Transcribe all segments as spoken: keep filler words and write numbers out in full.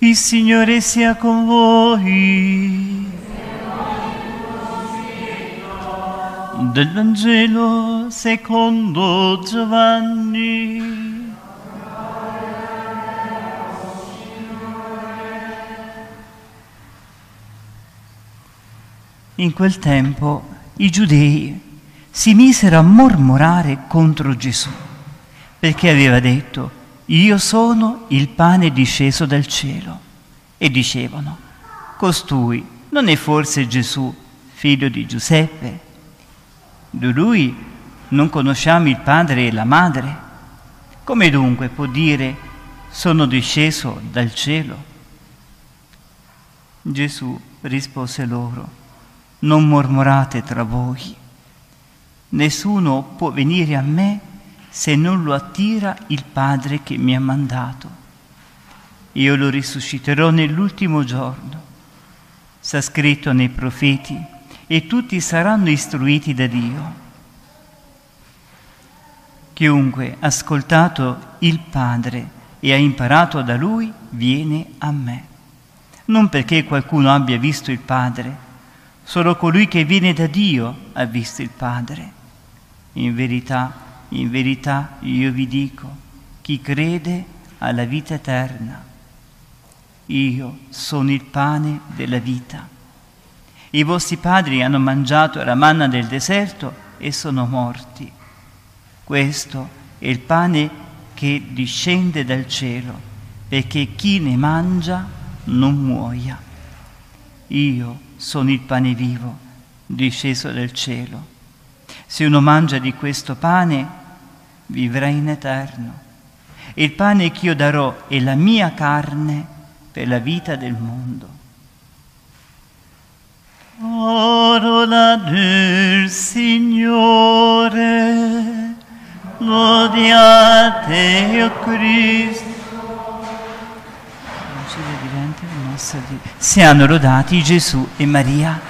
Il Signore sia con voi. Del Vangelo secondo Giovanni. In quel tempo i giudei si misero a mormorare contro Gesù, perché aveva detto: io sono il pane disceso dal cielo. E dicevano: costui non è forse Gesù, figlio di Giuseppe? Di lui non conosciamo il padre e la madre? Come dunque può dire: sono disceso dal cielo? Gesù rispose loro: non mormorate tra voi. Nessuno può venire a me se non lo attira il Padre che mi ha mandato. Io lo risusciterò nell'ultimo giorno. Sta scritto nei profeti, e tutti saranno istruiti da Dio. Chiunque ha ascoltato il Padre e ha imparato da Lui, viene a me. Non perché qualcuno abbia visto il Padre, solo colui che viene da Dio ha visto il Padre. In verità, in verità io vi dico, chi crede ha la vita eterna. Io sono il pane della vita. I vostri padri hanno mangiato la manna del deserto e sono morti. Questo è il pane che discende dal cielo, perché chi ne mangia non muoia. Io sono il pane vivo, disceso dal cielo. Se uno mangia di questo pane, vivrà in eterno. Il pane che io darò è la mia carne per la vita del mondo. Parola del Signore, lodiate o Cristo. Siano lodati Gesù e Maria.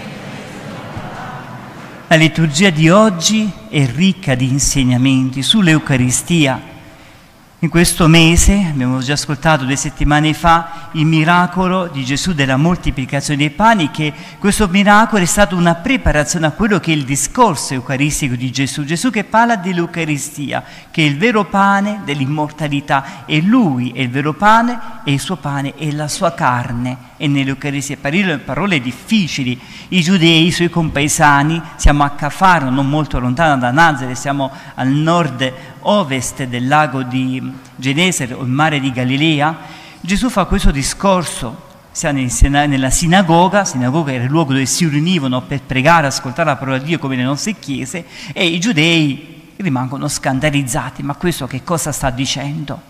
La liturgia di oggi è ricca di insegnamenti sull'Eucaristia. In questo mese, abbiamo già ascoltato due settimane fa, il miracolo di Gesù della moltiplicazione dei pani, che questo miracolo è stato una preparazione a quello che è il discorso eucaristico di Gesù. Gesù che parla dell'Eucaristia, che è il vero pane dell'immortalità, e Lui è il vero pane, e il suo pane è la sua carne. E nell'Eucaristia, parole difficili, i giudei, i suoi compaesani, siamo a Cafarno, non molto lontano da Nazareth, siamo al nord-ovest del lago di Genesare o il mare di Galilea. Gesù fa questo discorso, siamo nella sinagoga, sinagoga era il luogo dove si riunivano per pregare, ascoltare la parola di Dio come le nostre chiese, e i giudei rimangono scandalizzati: ma questo che cosa sta dicendo?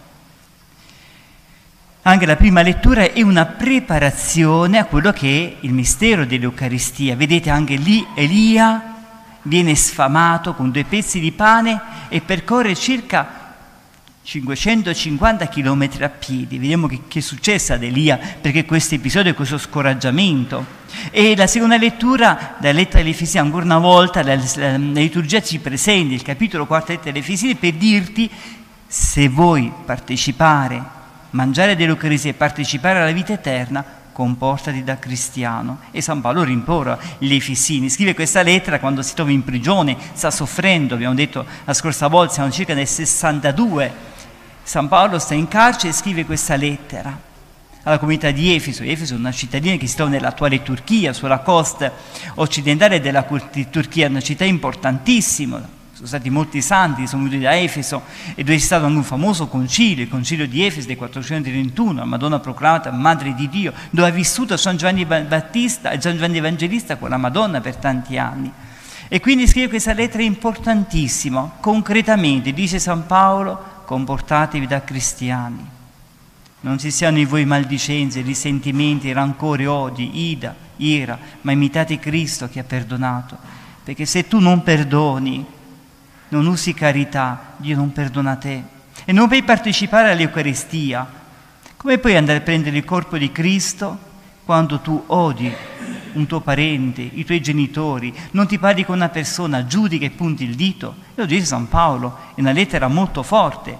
Anche la prima lettura è una preparazione a quello che è il mistero dell'Eucaristia. Vedete, anche lì Elia viene sfamato con due pezzi di pane e percorre circa cinquecentocinquanta chilometri a piedi. Vediamo che, che è successo ad Elia, perché questo episodio è questo scoraggiamento. E la seconda lettura, dalla lettera agli Efesini, ancora una volta, la, la, la liturgia ci presenta il capitolo quarto della lettera agli Efesini per dirti: se vuoi partecipare, mangiare dell'Eucaristia e partecipare alla vita eterna, comportati da cristiano. E San Paolo rimpora gli Efesini, scrive questa lettera quando si trova in prigione, sta soffrendo, abbiamo detto la scorsa volta, siamo circa nel sessantadue, San Paolo sta in carcere e scrive questa lettera alla comunità di Efeso. Efeso è una cittadina che si trova nell'attuale Turchia, sulla costa occidentale della Turchia, una città importantissima. Sono stati molti santi che sono venuti da Efeso, e dove è stato anche un famoso concilio, il concilio di Efeso del quattrocentoventuno, la Madonna proclamata Madre di Dio, dove ha vissuto San Giovanni Battista e San Giovanni Evangelista con la Madonna per tanti anni. E quindi scrive questa lettera importantissima, concretamente, dice San Paolo: comportatevi da cristiani. Non ci siano in voi maldicenze, risentimenti, rancori, odi, ira, ira, ma imitate Cristo che ha perdonato. Perché se tu non perdoni, non usi carità, Dio non perdona te. E non puoi partecipare all'Eucaristia. Come puoi andare a prendere il corpo di Cristo quando tu odi un tuo parente, i tuoi genitori, non ti parli con una persona, giudichi e punti il dito? Lo dice San Paolo, è una lettera molto forte.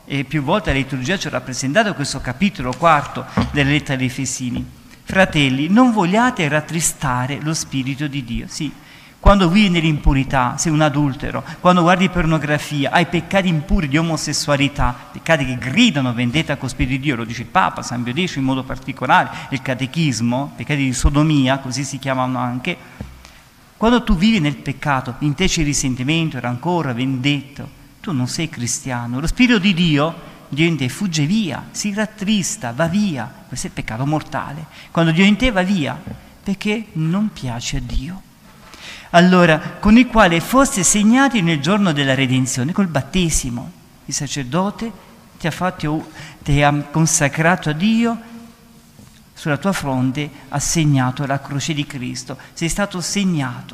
e più volte la liturgia ci ha rappresentato questo capitolo quarto della lettera dei Efesini. Fratelli, non vogliate rattristare lo Spirito di Dio. Sì, quando vivi nell'impurità, sei un adultero, quando guardi pornografia, hai peccati impuri di omosessualità, peccati che gridano vendetta con Spirito di Dio, lo dice il Papa, San Pio X in modo particolare, il Catechismo, peccati di sodomia, così si chiamano anche. Quando tu vivi nel peccato, in te c'è risentimento, rancore, vendetta, tu non sei cristiano. Lo Spirito di Dio, Dio in te fugge via, si rattrista, va via. Questo è il peccato mortale. Quando Dio in te va via, perché non piace a Dio. Allora, con il quale foste segnati nel giorno della redenzione, col battesimo. Il sacerdote ti ha, fatto, ti ha consacrato a Dio, sulla tua fronte ha segnato la croce di Cristo. Sei stato segnato.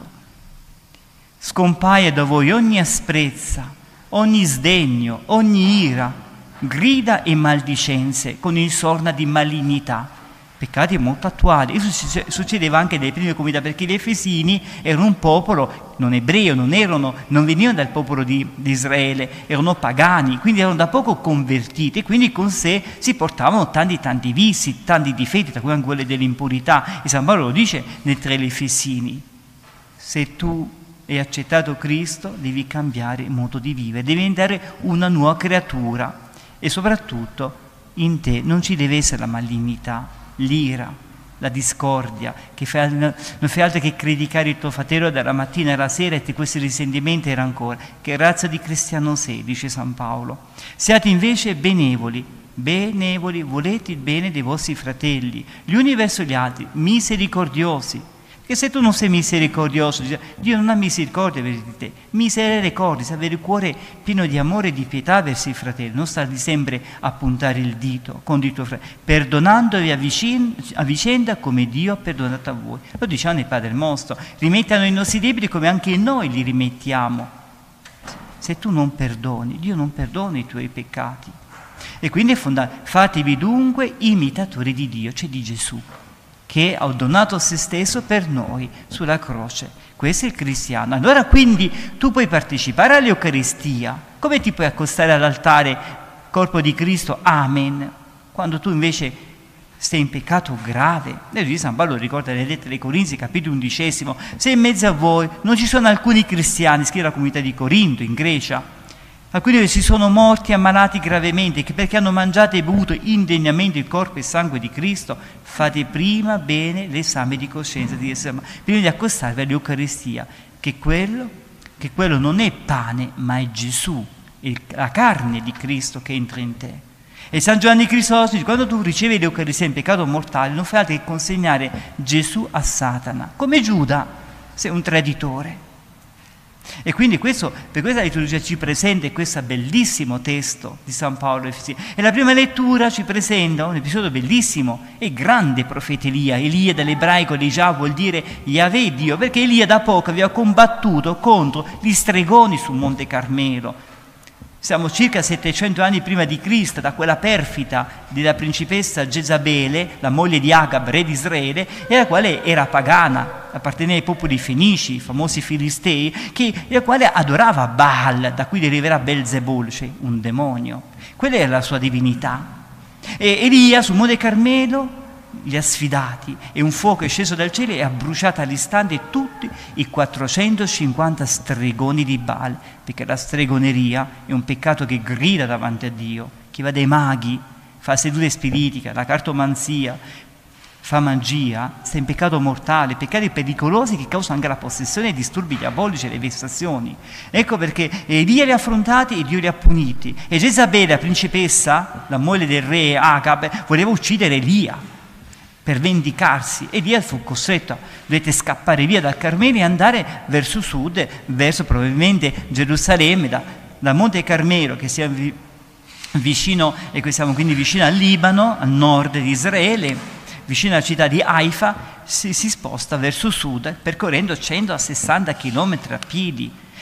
Scompaia da voi ogni asprezza, ogni sdegno, ogni ira, grida e maldicenze con insorna di malignità. Peccati molto attuali. Questo succedeva anche nelle prime comunità, perché gli Efesini erano un popolo non ebreo, non, erano, non venivano dal popolo di, di Israele, erano pagani, quindi erano da poco convertiti, e quindi con sé si portavano tanti tanti vizi, tanti difetti, tra cui anche quelli dell'impurità. E San Paolo lo dice nel tre Efesini: se tu hai accettato Cristo, devi cambiare il modo di vivere, devi diventare una nuova creatura, e soprattutto in te non ci deve essere la malignità, l'ira, la discordia, che fa, non fai altro che criticare il tuo fratello dalla mattina alla sera, e ti questi risentimenti e rancore. Che razza di cristiano sei, dice San Paolo. Siate invece benevoli, benevoli, volete il bene dei vostri fratelli, gli uni verso gli altri, misericordiosi. Perché se tu non sei misericordioso, Dio non ha misericordia verso di te. Misericordioso, avere il cuore pieno di amore e di pietà verso i fratelli, non starli sempre a puntare il dito contro il tuo fratello, perdonandovi a vicenda, a vicenda come Dio ha perdonato a voi. Lo diciamo nel Padre Nostro: rimettano i nostri debiti come anche noi li rimettiamo. Se tu non perdoni, Dio non perdona i tuoi peccati. E quindi è fondamentale: fatevi dunque imitatori di Dio, cioè di Gesù, che ha donato se stesso per noi sulla croce. Questo è il cristiano. Allora quindi tu puoi partecipare all'Eucaristia. Come ti puoi accostare all'altare, corpo di Cristo, amen, quando tu invece sei in peccato grave? E San Paolo ricorda nelle lettere ai Corinzi, capitolo undicesimo: se in mezzo a voi non ci sono alcuni cristiani, scrive la comunità di Corinto, in Grecia, alcuni si sono morti ammalati gravemente perché hanno mangiato e bevuto indegnamente il corpo e il sangue di Cristo, fate prima bene l'esame di coscienza di essere, prima di accostarvi all'Eucaristia, che quello, che quello non è pane, ma è Gesù, è la carne di Cristo che entra in te. E San Giovanni Crisostimo, quando tu ricevi l'Eucaristia in peccato mortale, non fai altro che consegnare Gesù a Satana, come Giuda, sei un traditore. E quindi questo, per questa liturgia ci presenta questo bellissimo testo di San Paolo. E la prima lettura ci presenta un episodio bellissimo e grande profeta Elia. Elia dall'ebraico Elia vuol dire Yahweh Dio, perché Elia da poco aveva combattuto contro gli stregoni sul Monte Carmelo. Siamo circa settecento anni prima di Cristo, da quella perfida della principessa Jezabele, la moglie di Agab, re di Israele, e la quale era pagana, apparteneva ai popoli fenici, i famosi filistei, che, la quale adorava Baal, da cui deriverà Belzebul, cioè un demonio. Quella era la sua divinità. E Elia sul Monte Carmelo li ha sfidati, e un fuoco è sceso dal cielo e ha bruciato all'istante tutti i quattrocentocinquanta stregoni di Baal, perché la stregoneria è un peccato che grida davanti a Dio. Chi va dai maghi, fa sedute spiritica, la cartomanzia, fa magia, sta in peccato mortale, peccati pericolosi che causano anche la possessione, i disturbi diabolici e le vessazioni. Ecco perché Elia li ha affrontati e Dio li ha puniti. E Jezabele, la principessa, la moglie del re Agab, voleva uccidere Elia per vendicarsi, e Elia fu costretto: dovete scappare via dal Carmelo e andare verso sud, verso probabilmente Gerusalemme, da, da Monte Carmelo, che sia vi, vicino, e qui siamo quindi vicino al Libano, a nord di Israele, vicino alla città di Haifa, si, si sposta verso sud, percorrendo centosessanta chilometri a piedi.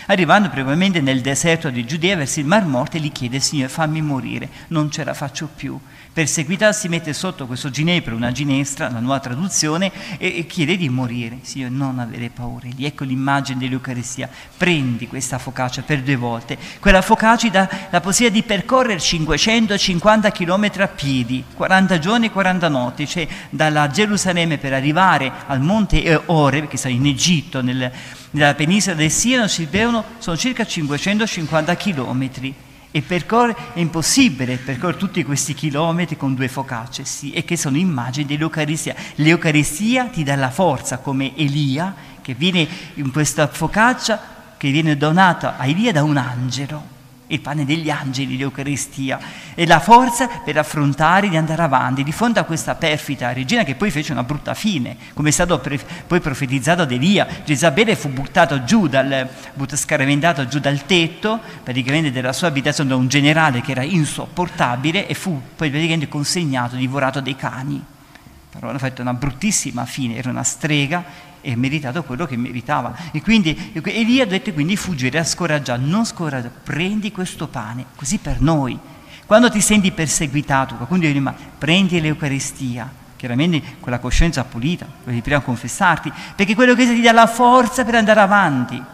Arrivando probabilmente nel deserto di Giudea verso il Mar Morto, gli chiede: Signore, fammi morire, non ce la faccio più. Perseguitato si mette sotto questo ginepro, una ginestra, la nuova traduzione, e, e chiede di morire. Signore, non avere paura. Lì ecco l'immagine dell'Eucaristia. Prendi questa focaccia per due volte. Quella focaccia dà la possibilità di percorrere cinquecentocinquanta chilometri a piedi, quaranta giorni e quaranta notti, cioè dalla Gerusalemme per arrivare al monte Oreb, che sta in Egitto, nel, nella penisola del Sinai, si vedono, sono circa cinquecentocinquanta chilometri. E percorre, è impossibile percorrere tutti questi chilometri con due focacce, sì, e che sono immagini dell'Eucaristia. L'Eucaristia ti dà la forza, come Elia, che viene in questa focaccia, che viene donata a Elia da un angelo, il pane degli angeli, l'Eucaristia, e la forza per affrontare, di andare avanti, di fronte a questa perfida regina che poi fece una brutta fine, come è stato pre- poi profetizzato ad Elia. Jezabele fu buttato giù, dal, scaraventato giù dal tetto, praticamente della sua abitazione, da un generale che era insopportabile, e fu poi praticamente consegnato, divorato dai cani. Però hanno fatto una bruttissima fine, era una strega, e ha meritato quello che meritava. E quindi Elia dovette quindi fuggire, a scoraggiare, non scoraggiare, prendi questo pane, così per noi. Quando ti senti perseguitato, qualcuno dice: ma prendi l'Eucaristia, chiaramente con la coscienza pulita, devi prima confessarti, perché quello che ti dà la forza per andare avanti.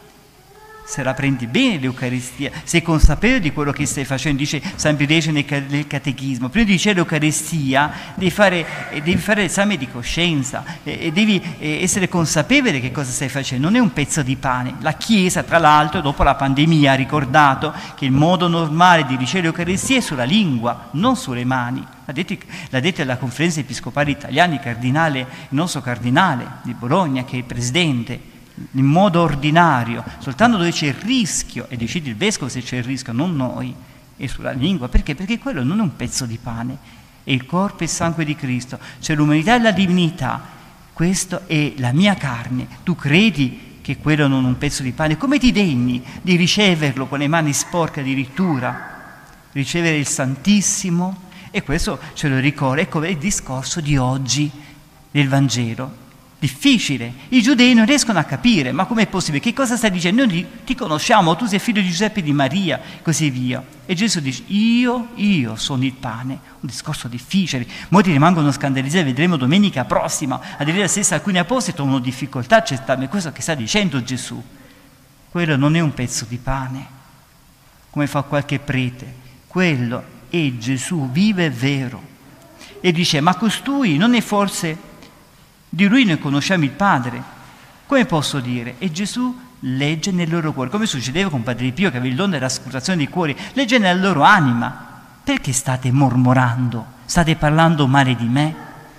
Se la prendi bene l'Eucaristia, sei consapevole di quello che stai facendo, dice San Pio X nel, nel Catechismo. Prima di ricevere l'Eucaristia devi fare, devi fare l'esame di coscienza e, e devi eh, essere consapevole che cosa stai facendo. Non è un pezzo di pane. La Chiesa, tra l'altro, dopo la pandemia ha ricordato che il modo normale di ricevere l'Eucaristia è sulla lingua, non sulle mani. L'ha detto, l'ha detto alla Conferenza Episcopale Italiana il cardinale, il nostro cardinale di Bologna, che è il presidente. In modo ordinario, soltanto dove c'è il rischio, e decide il vescovo se c'è il rischio, non noi, è sulla lingua. Perché? Perché quello non è un pezzo di pane, è il corpo e il sangue di Cristo, c'è l'umanità e la divinità. Questo è la mia carne. Tu credi che quello non è un pezzo di pane? Come ti degni di riceverlo con le mani sporche addirittura? Ricevere il Santissimo? E questo ce lo ricorda. Ecco il discorso di oggi del Vangelo. Difficile, i giudei non riescono a capire, ma com'è possibile? Che cosa stai dicendo? Noi ti conosciamo, tu sei figlio di Giuseppe e di Maria, così via. E Gesù dice: io, io sono il pane. Un discorso difficile, molti rimangono scandalizzati, vedremo domenica prossima, a dire la stessa alcuni apostoli trovano difficoltà a accettare questo che sta dicendo Gesù. Quello non è un pezzo di pane, come fa qualche prete, quello è Gesù, vivo e vero. E dice: ma costui non è forse... Di lui noi conosciamo il Padre. Come posso dire? E Gesù legge nel loro cuore, come succedeva con Padre Pio, che aveva il dono della scrutazione dei cuori, legge nella loro anima. Perché state mormorando? State parlando male di me?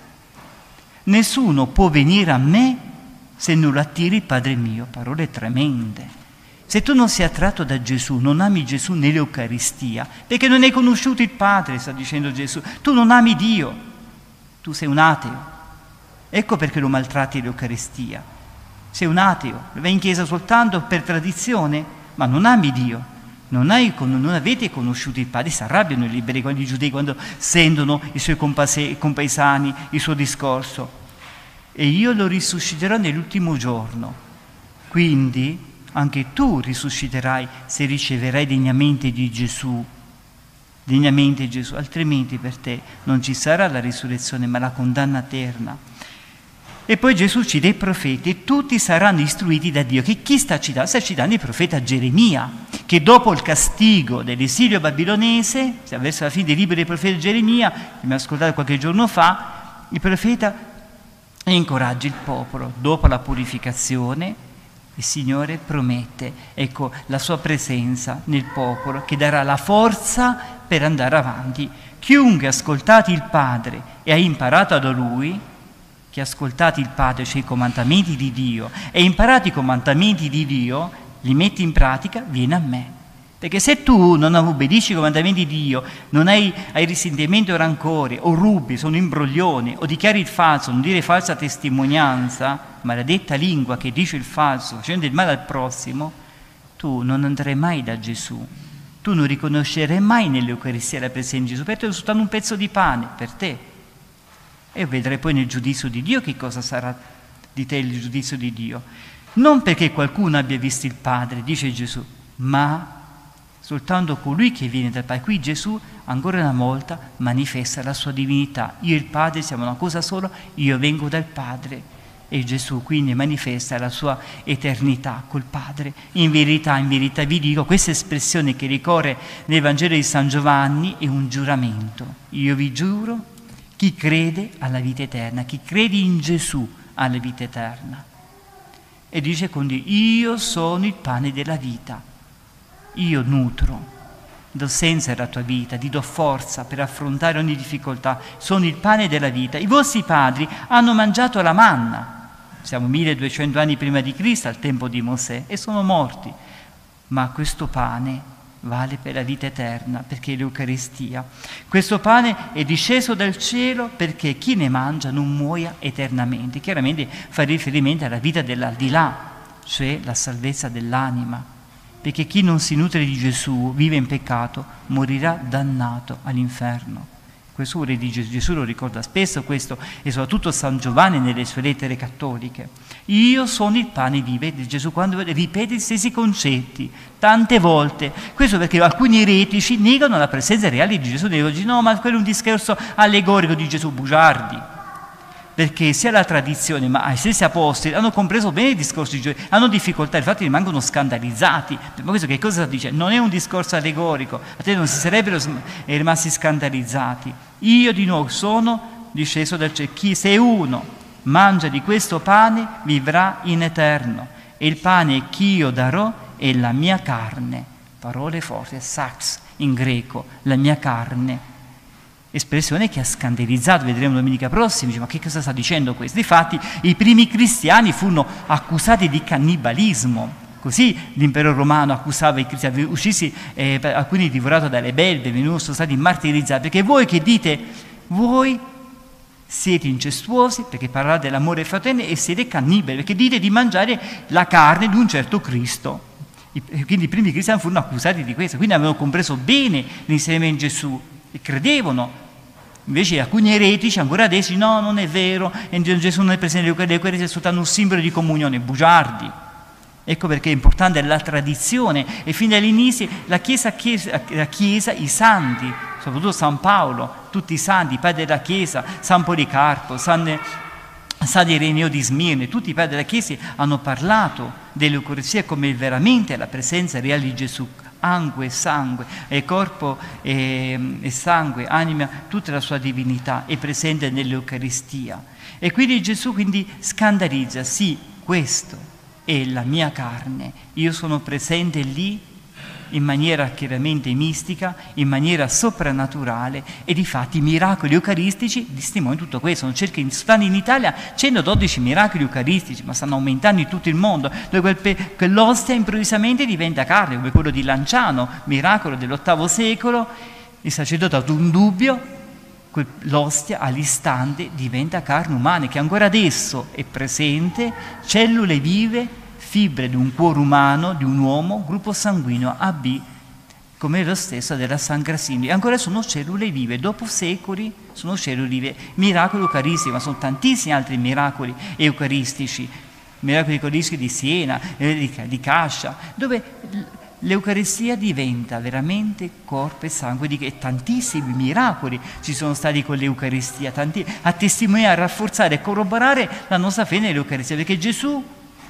Nessuno può venire a me se non lo attiri il Padre mio. Parole tremende. Se tu non sei attratto da Gesù, non ami Gesù nell'Eucaristia, perché non hai conosciuto il Padre, sta dicendo Gesù, tu non ami Dio, tu sei un ateo. Ecco perché lo maltratti l'Eucaristia. Sei un ateo, vai in chiesa soltanto per tradizione, ma non ami Dio, non, hai, non avete conosciuto il Padre. Si arrabbiano i liberi, i giudei, quando sentono i suoi compaesani, il suo discorso. E io lo risusciterò nell'ultimo giorno. Quindi anche tu risusciterai se riceverai degnamente di Gesù. Degnamente Gesù, altrimenti per te non ci sarà la risurrezione, ma la condanna eterna. E poi Gesù cita i profeti, e tutti saranno istruiti da Dio. Che chi sta citando? Sta citando il profeta Geremia, che dopo il castigo dell'esilio babilonese, verso la fine dei libri del profeta Geremia, che mi ha ascoltato qualche giorno fa, il profeta incoraggia il popolo. Dopo la purificazione, il Signore promette, ecco, la sua presenza nel popolo, che darà la forza per andare avanti. Chiunque ha ascoltato il Padre e ha imparato da Lui, che ha ascoltato il Padre, cioè i comandamenti di Dio, e imparato i comandamenti di Dio, li metti in pratica, viene a me. Perché se tu non obbedisci ai comandamenti di Dio, non hai, hai risentimento o rancore, o rubi, sono imbroglione, o dichiari il falso, non dire falsa testimonianza, maledetta lingua che dice il falso, facendo il male al prossimo, tu non andrai mai da Gesù. Tu non riconoscerai mai nell'Eucaristia la presenza di Gesù, perché è soltanto un pezzo di pane per te. E vedrai poi nel giudizio di Dio che cosa sarà di te il giudizio di Dio. Non perché qualcuno abbia visto il Padre, dice Gesù, ma soltanto colui che viene dal Padre. Qui Gesù ancora una volta manifesta la sua divinità. Io e il Padre siamo una cosa sola, io vengo dal Padre. E Gesù quindi manifesta la sua eternità col Padre. In verità, in verità vi dico, questa espressione che ricorre nel Vangelo di San Giovanni è un giuramento. Io vi giuro, chi crede alla vita eterna, chi crede in Gesù alla vita eterna. E dice quindi, io sono il pane della vita, io nutro, do senso alla tua vita, ti do forza per affrontare ogni difficoltà, sono il pane della vita. I vostri padri hanno mangiato la manna, siamo milleduecento anni prima di Cristo, al tempo di Mosè, e sono morti, ma questo pane vale per la vita eterna, perché è l'Eucaristia. Questo pane è disceso dal cielo perché chi ne mangia non muoia eternamente. Chiaramente fa riferimento alla vita dell'aldilà, cioè la salvezza dell'anima, perché chi non si nutre di Gesù, vive in peccato, morirà dannato all'inferno. Questo vuole dire Gesù, Gesù lo ricorda spesso questo, e soprattutto San Giovanni nelle sue lettere cattoliche. Io sono il pane vivo, di Gesù quando ripete gli stessi concetti, tante volte. Questo perché alcuni eretici negano la presenza reale di Gesù, dicono no, ma quello è un discorso allegorico di Gesù, bugiardi. Perché sia la tradizione, ma i stessi apostoli hanno compreso bene il discorso di Gesù, hanno difficoltà, infatti rimangono scandalizzati. Ma questo che cosa dice? Non è un discorso allegorico, a te non si sarebbero rimasti scandalizzati. Io di nuovo sono disceso dal cielo, chi se uno mangia di questo pane vivrà in eterno, e il pane che io darò è la mia carne. Parole forti, sax in greco, la mia carne. Espressione che ha scandalizzato, vedremo domenica prossima, dice, ma che cosa sta dicendo questo? Difatti i primi cristiani furono accusati di cannibalismo, così l'impero romano accusava i cristiani, uccisi eh, alcuni divorati dalle belve, venivano sono stati martirizzati, perché voi che dite, voi siete incestuosi, perché parlate dell'amore fraterno, e siete cannibali, perché dite di mangiare la carne di un certo Cristo. I, quindi i primi cristiani furono accusati di questo, quindi avevano compreso bene l'insegnamento di Gesù e credevano. Invece alcuni eretici ancora adesso no, non è vero, Gesù non è presente nell'Eucaristia, è soltanto un simbolo di comunione, bugiardi. Ecco perché è importante la tradizione, e fin dall'inizio la Chiesa, la Chiesa, i santi, soprattutto San Paolo, tutti i santi, i padri della Chiesa, San Policarpo, San, San Ireneo di Smirne, tutti i padri della Chiesa hanno parlato dell'Eucaristia come veramente la presenza reale di Gesù. Angue e sangue, e corpo e, e sangue, anima, tutta la sua divinità è presente nell'Eucaristia. E quindi Gesù quindi scandalizza, sì, questo è la mia carne, io sono presente lì in maniera chiaramente mistica, in maniera soprannaturale, e difatti i miracoli eucaristici testimoniano tutto questo. Non cerca in, in Italia centododici miracoli eucaristici, ma stanno aumentando in tutto il mondo, dove quel, quell'ostia improvvisamente diventa carne, come quello di Lanciano, miracolo dell'ottavo secolo. Il sacerdote ha avuto un dubbio, l'ostia all'istante diventa carne umana, che ancora adesso è presente, cellule vive, fibre di un cuore umano, di un uomo, gruppo sanguigno A B, come lo stesso della San Grasini. E ancora sono cellule vive, dopo secoli sono cellule vive. Miracoli eucaristici, ma sono tantissimi altri miracoli eucaristici, miracoli eucaristici di Siena, di, di Cascia, dove l'Eucaristia diventa veramente corpo e sangue, di che tantissimi miracoli ci sono stati con l'Eucaristia, tanti, a testimoniare, a rafforzare e corroborare la nostra fede nell'Eucaristia, perché Gesù,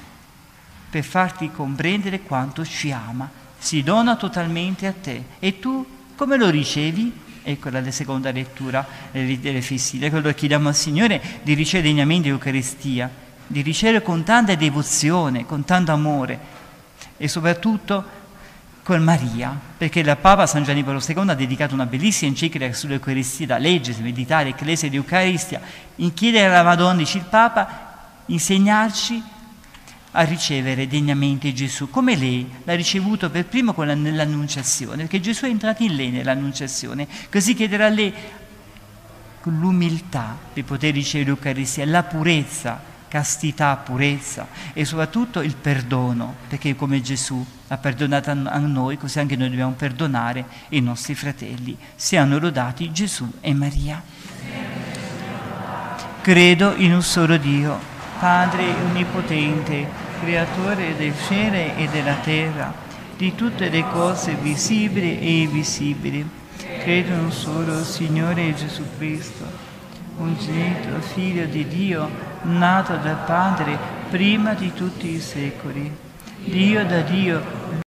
per farti comprendere quanto ci ama, si dona totalmente a te. E tu come lo ricevi? Ecco la seconda lettura delle Festine, quello che chiediamo al Signore, di ricevere degnamente l'Eucaristia, di ricevere con tanta devozione, con tanto amore, e soprattutto con Maria, perché il Papa San Giovanni Paolo secondo ha dedicato una bellissima enciclica sull'Eucaristia da leggere, meditare, Ecclesia di Eucaristia, in chiedere alla Madonna, dice il Papa, insegnarci a ricevere degnamente Gesù, come lei l'ha ricevuto per primo con la, nell'annunciazione, perché Gesù è entrato in lei nell'annunciazione, così chiederà a lei con l'umiltà di poter ricevere l'Eucaristia, la purezza, castità, purezza, e soprattutto il perdono, perché come Gesù ha perdonato a noi, così anche noi dobbiamo perdonare i nostri fratelli. Siano lodati Gesù e Maria. Credo in un solo Dio, Padre onnipotente, creatore del cielo e della terra, di tutte le cose visibili e invisibili. Credo in un solo Signore Gesù Cristo, ungenito Figlio di Dio, nato dal Padre prima di tutti i secoli, Dio da Dio,